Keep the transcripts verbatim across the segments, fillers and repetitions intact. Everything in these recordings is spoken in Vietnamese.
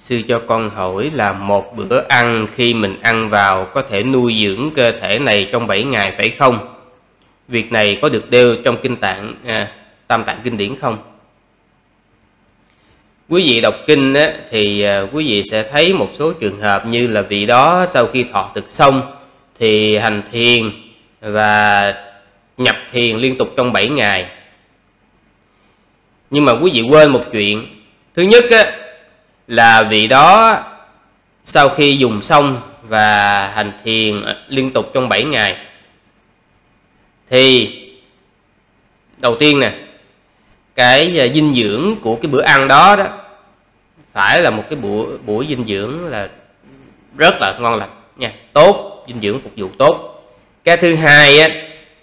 Sư cho con hỏi là một bữa ăn khi mình ăn vào có thể nuôi dưỡng cơ thể này trong bảy ngày phải không? Việc này có được nêu trong kinh tạng à, Tam Tạng Kinh Điển không? Quý vị đọc kinh á, thì à, quý vị sẽ thấy một số trường hợp như là vị đó sau khi thọ thực xong thì hành thiền và nhập thiền liên tục trong bảy ngày. Nhưng mà quý vị quên một chuyện. Thứ nhất á, là vị đó sau khi dùng xong và hành thiền liên tục trong bảy ngày thì đầu tiên nè, cái dinh dưỡng của cái bữa ăn đó đó phải là một cái buổi buổi dinh dưỡng là rất là ngon lành nha, tốt, dinh dưỡng phục vụ tốt. Cái thứ hai á,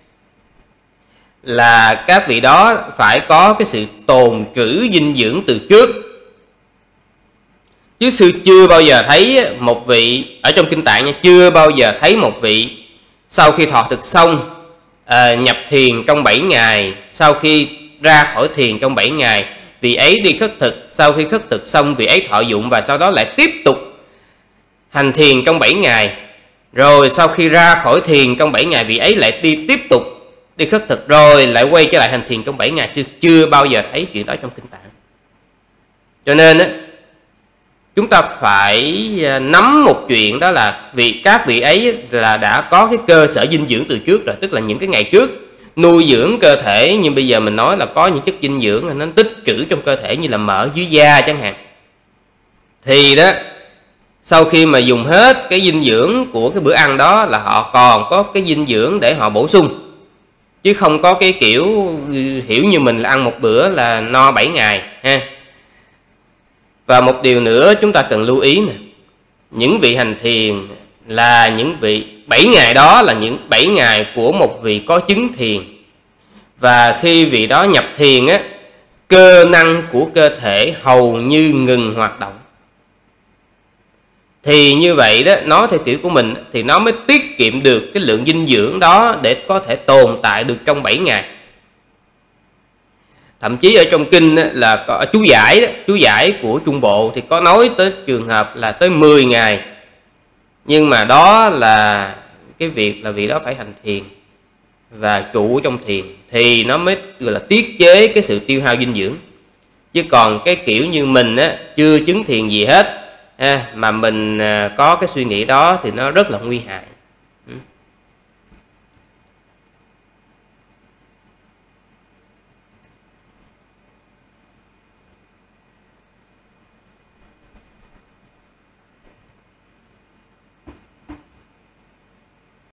là các vị đó phải có cái sự tồn trữ dinh dưỡng từ trước. Chứ sư chưa bao giờ thấy một vị, ở trong kinh tạng nha, chưa bao giờ thấy một vị sau khi thọ thực xong à, nhập thiền trong bảy ngày, sau khi ra khỏi thiền trong bảy ngày, vị ấy đi khất thực, sau khi khất thực xong vị ấy thọ dụng và sau đó lại tiếp tục hành thiền trong bảy ngày, rồi sau khi ra khỏi thiền trong bảy ngày vị ấy lại đi tiếp tục đi khất thực, rồi lại quay trở lại hành thiền trong bảy ngày. Sư chưa bao giờ thấy chuyện đó trong kinh tạng. Cho nên á, chúng ta phải nắm một chuyện, đó là vì các vị ấy là đã có cái cơ sở dinh dưỡng từ trước rồi, tức là những cái ngày trước nuôi dưỡng cơ thể. Nhưng bây giờ mình nói là có những chất dinh dưỡng nó tích trữ trong cơ thể như là mỡ dưới da chẳng hạn, thì đó sau khi mà dùng hết cái dinh dưỡng của cái bữa ăn đó là họ còn có cái dinh dưỡng để họ bổ sung, chứ không có cái kiểu hiểu như mình là ăn một bữa là no bảy ngày ha. Và một điều nữa chúng ta cần lưu ý nè, những vị hành thiền là những vị bảy ngày đó là những bảy ngày của một vị có chứng thiền. Và khi vị đó nhập thiền á, cơ năng của cơ thể hầu như ngừng hoạt động. Thì như vậy đó, nói theo kiểu của mình thì nó mới tiết kiệm được cái lượng dinh dưỡng đó để có thể tồn tại được trong bảy ngày. Thậm chí ở trong kinh là có, chú giải đó, chú giải của Trung Bộ thì có nói tới trường hợp là tới mười ngày. Nhưng mà đó là cái việc là vị đó phải hành thiền và trụ trong thiền thì nó mới gọi là tiết chế cái sự tiêu hao dinh dưỡng. Chứ còn cái kiểu như mình á, chưa chứng thiền gì hết ha, mà mình có cái suy nghĩ đó thì nó rất là nguy hại.